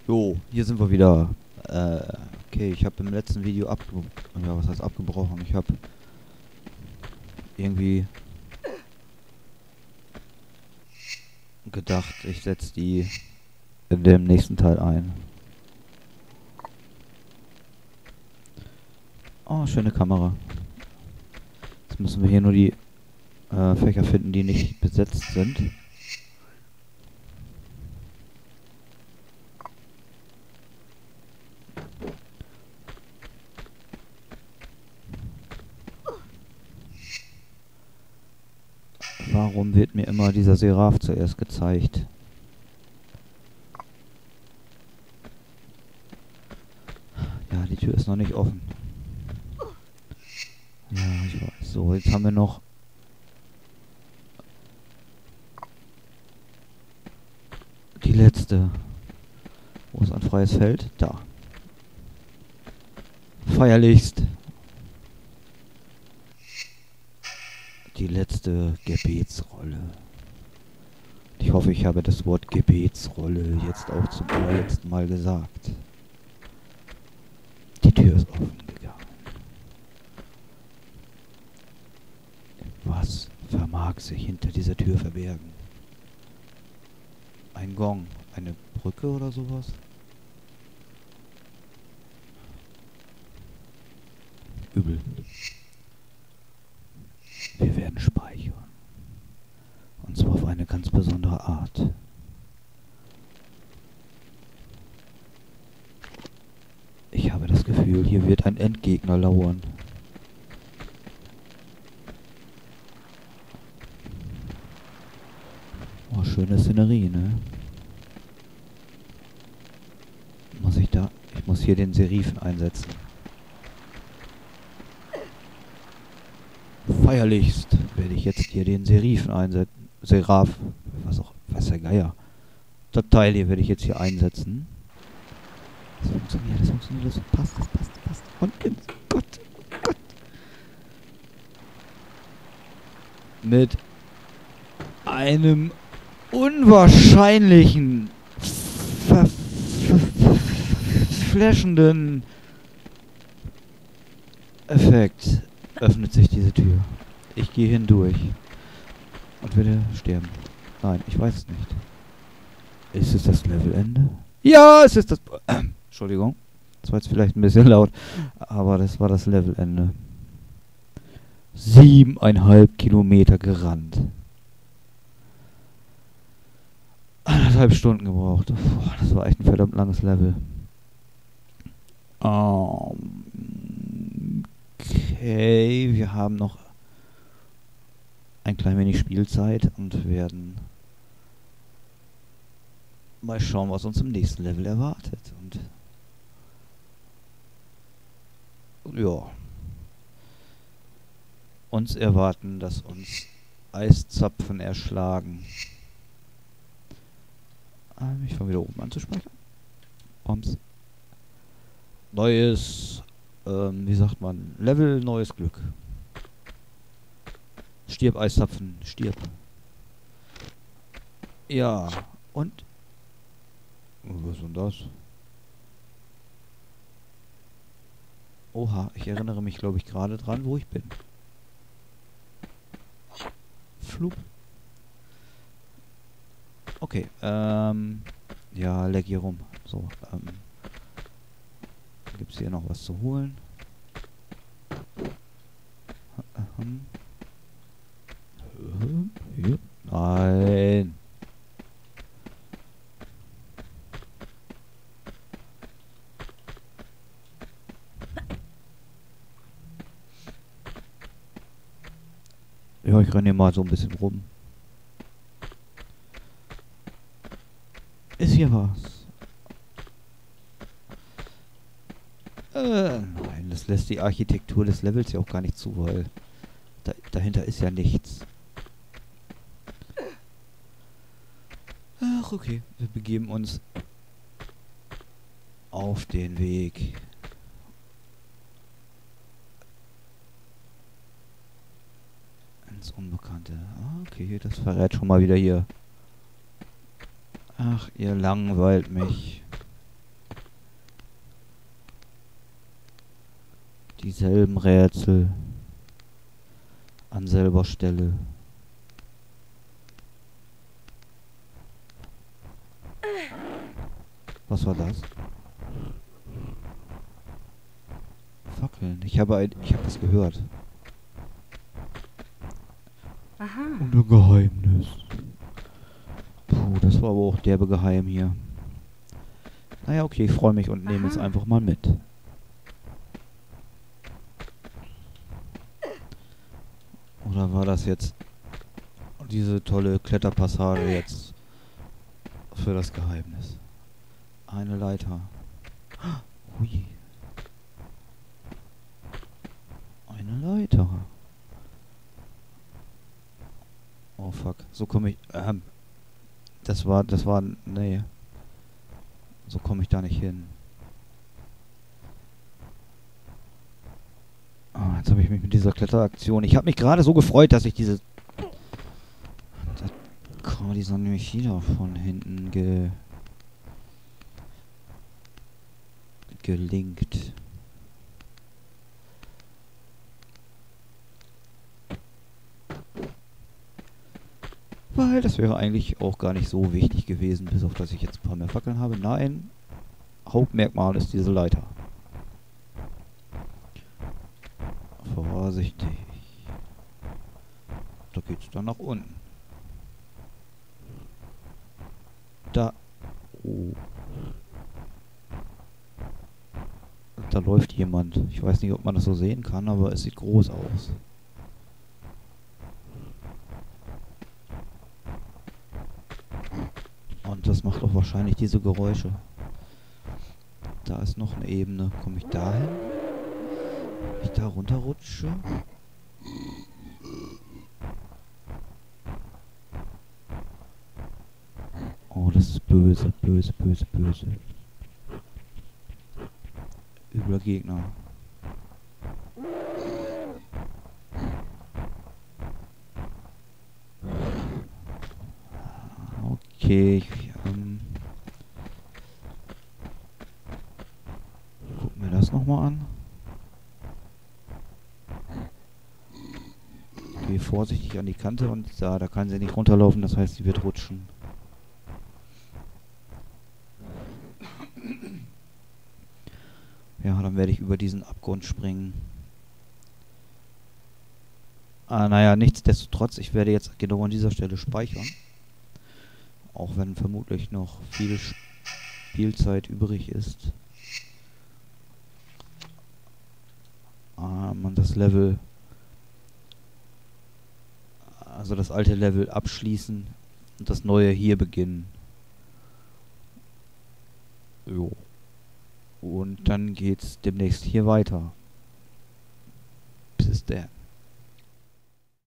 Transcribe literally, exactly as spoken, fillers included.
Jo, hier sind wir wieder. Äh, okay, ich habe im letzten Video abge... Ja, was heißt abgebrochen? Ich habe irgendwie gedacht, ich setze die in dem nächsten Teil ein. Oh, schöne Kamera. Jetzt müssen wir hier nur die äh, Fächer finden, die nicht besetzt sind. Warum wird mir immer dieser Seraph zuerst gezeigt? Ja, die Tür ist noch nicht offen. Ja, ich weiß. So, jetzt haben wir noch... die letzte. Wo ist ein freies Feld? Da. Feierlichst. Die letzte Gebetsrolle. Ich hoffe, ich habe das Wort Gebetsrolle jetzt auch zum allerletzten Mal gesagt. Die Tür ist offen gegangen. Was vermag sich hinter dieser Tür verbergen? Ein Gong, eine Brücke oder sowas? Übel. Wir werden speichern. Und zwar auf eine ganz besondere Art. Ich habe das Gefühl, hier wird ein Endgegner lauern. Oh, schöne Szenerie, ne? Muss ich da... Ich muss hier den Seraphen einsetzen. Feierlichst werde ich jetzt hier den Seraphen einsetzen. Seraph, was auch, was der Geier. Das Teil hier werde ich jetzt hier einsetzen. Das funktioniert, das funktioniert, das passt, das passt, das passt. Und ins Gott, Gott. Mit einem unwahrscheinlichen, ver flashenden Effekt öffnet sich diese Tür. Ich gehe hindurch und werde sterben. Nein, ich weiß es nicht. Ist es das Levelende? Ja, es ist das... Äh, Entschuldigung, das war jetzt vielleicht ein bisschen laut, aber das war das Levelende. Siebeneinhalb Kilometer gerannt. Eineinhalb Stunden gebraucht. Puh, das war echt ein verdammt langes Level. Um, okay, wir haben noch ein klein wenig Spielzeit und werden mal schauen, was uns im nächsten Level erwartet. Und ja, uns erwarten, dass uns Eiszapfen erschlagen. Ähm, ich fange wieder oben an zu speichern. Bums. Neues, ähm, wie sagt man, Level, neues Glück. Stirb, Eiszapfen, stirb. Ja, und... Was ist denn das? Oha, ich erinnere mich, glaube ich, gerade dran, wo ich bin. Flup. Okay, ähm... ja, leg hier rum. So, ähm... gibt es hier noch was zu holen? Nein. Ja, ich renne hier mal so ein bisschen rum. Ist hier was? Äh, nein, das lässt die Architektur des Levels ja auch gar nicht zu, weil da, dahinter ist ja nichts. Ach, okay. Wir begeben uns auf den Weg. Ins Unbekannte. Ah, okay, das verrät schon mal wieder hier. Ach, ihr langweilt mich. Dieselben Rätsel. An selber Stelle. Was war das? Fackeln. Ich habe ein, ich habe das gehört. Aha. Und ein Geheimnis. Puh, das war aber auch derbe geheim hier. Naja, okay, ich freue mich und nehme es Aha. einfach mal mit. Oder war das jetzt diese tolle Kletterpassage jetzt für das Geheimnis? Eine Leiter. Hui. Eine Leiter. Oh fuck. So komme ich. Ähm. Das war. Das war. Nee. So komme ich da nicht hin. Ah, jetzt habe ich mich mit dieser Kletteraktion. Ich habe mich gerade so gefreut, dass ich diese. Da kam dieser nämlich wieder von hinten ge. gelinkt. Weil das wäre eigentlich auch gar nicht so wichtig gewesen, bis auf dass ich jetzt ein paar mehr Fackeln habe. Nein, Hauptmerkmal ist diese Leiter. Vorsichtig. Da geht's dann nach unten. Da. Oh. Da läuft jemand. Ich weiß nicht, ob man das so sehen kann, aber es sieht groß aus. Und das macht auch wahrscheinlich diese Geräusche. Da ist noch eine Ebene. Komme ich da hin? Wenn ich da runterrutsche? Oh, das ist böse, böse, böse, böse. Übler Gegner. Okay, ich, ähm... guck mir das nochmal an. Ich gehe vorsichtig an die Kante und da, da kann sie nicht runterlaufen, das heißt, sie wird rutschen. Ja, dann werde ich über diesen Abgrund springen. Ah, naja, nichtsdestotrotz, ich werde jetzt genau an dieser Stelle speichern. Auch wenn vermutlich noch viel Spielzeit übrig ist. Ah, man das Level... Also das alte Level abschließen und das neue hier beginnen. Jo. Und dann geht's demnächst hier weiter. Bis dann.